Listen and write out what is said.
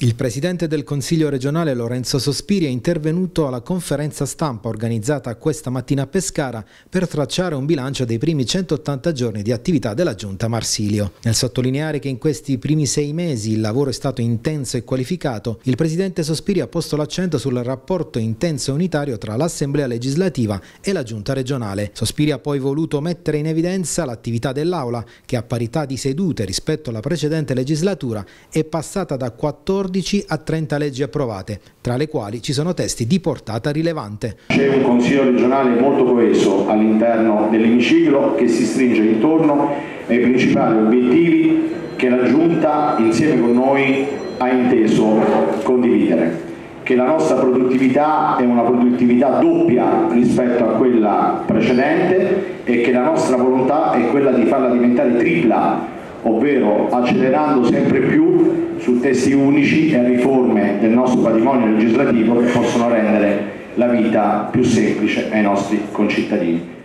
Il presidente del Consiglio regionale Lorenzo Sospiri è intervenuto alla conferenza stampa organizzata questa mattina a Pescara per tracciare un bilancio dei primi 180 giorni di attività della Giunta Marsilio. Nel sottolineare che in questi primi 6 mesi il lavoro è stato intenso e qualificato, il presidente Sospiri ha posto l'accento sul rapporto intenso e unitario tra l'Assemblea legislativa e la Giunta regionale. Sospiri ha poi voluto mettere in evidenza l'attività dell'Aula, che a parità di sedute rispetto alla precedente legislatura è passata da 14 a 30 leggi approvate, tra le quali ci sono testi di portata rilevante. C'è un Consiglio regionale molto coeso all'interno dell'emiciclo che si stringe intorno ai principali obiettivi che la Giunta insieme con noi ha inteso condividere. Che la nostra produttività è una produttività doppia rispetto a quella precedente e che la nostra volontà è quella di farla diventare tripla, ovvero accelerando sempre più su testi unici e riforme del nostro patrimonio legislativo che possono rendere la vita più semplice ai nostri concittadini.